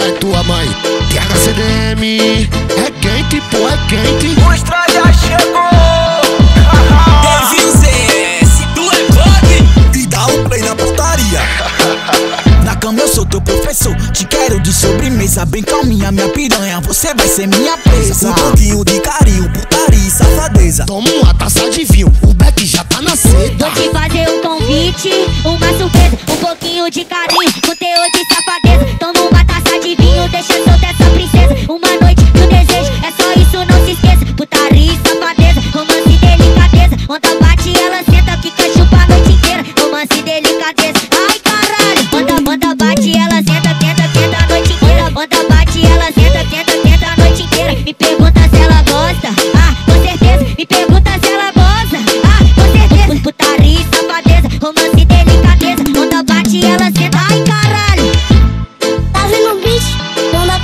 é tua mãe. THCDM, é quente, pô, é quente. O Estrada chegou. Devil ZS, tu é bug. E dá o play na putaria. Na cama eu sou teu professor, te quero de sobremesa. Bem calminha, minha piranha, você vai ser minha presa. Um pouquinho de carinho, putaria e safadeza. Toma uma taça de vinho, o Beck já tá na seda. Vou te fazer um convite, uma surpresa, um pouquinho de carinho, com teor de safadeza. Toma uma taça de vinho, deixa solta essa princesa. Uma noite de um desejo, é só isso, não se esqueça. Putaria e safadeza, romance e delicadeza. Onda bate, ela senta, que quer chupar a noite inteira. Romance e delicadeza, ai caralho. Onda bate, ela senta, tenta a noite inteira. Onda bate, ela senta, tenta a noite inteira. Me pergunta se ela gosta, ah, com certeza. Me pergunta se ela gosta, ah, com certeza. Putaria e safadeza, romance e delicadeza. Onda bate, ela senta, ai caralho. Tá vendo o bicho? Onda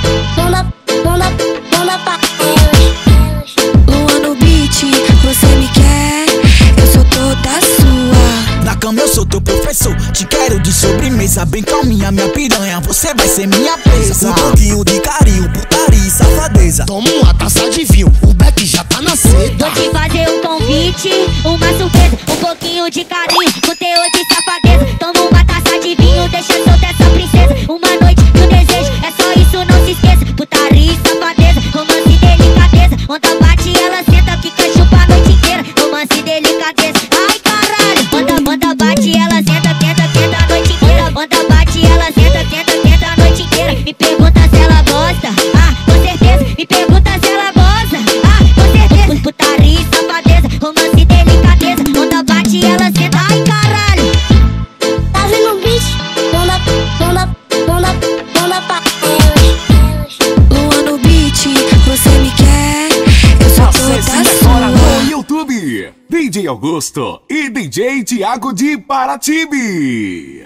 pra elas. Lua no beat, você me quer, eu sou toda sua. Na cama eu sou teu professor, te quero de sobremesa. Bem calminha, minha piranha, você vai ser minha presa. Um pouquinho de carinho, putaria e safadeza. Toma uma taça de vinho, o Beck já tá na seda. Vou te fazer um convite, uma surpresa, um pouquinho de carinho, com teor de safadeza. Toma uma taça de vinho, deixa solta essa princesa. Uma noite de um desejo, é só isso, não se esqueça. Putaria e safadeza, romance e delicadeza. Onda bate, ela senta, que quer chupar a noite inteira. Romance e delicadeza, ai caralho. Onda bate, ela senta, tenta a noite inteira. Onda bate, ela senta, tenta a noite inteira. Me pergunta se ela gosta, ah, com certeza. Me pergunta se ela gosta, ah, com certeza. Putaria e safadeza, romance e delicadeza. Onda bate, ela senta, ai caralho. Tá vendo o bicho? Onda pra elas. Lua no beat, você me quer, eu sou Acesse toda agora no sua. YouTube DJ Augusto e DJ Thiago de Paratibe.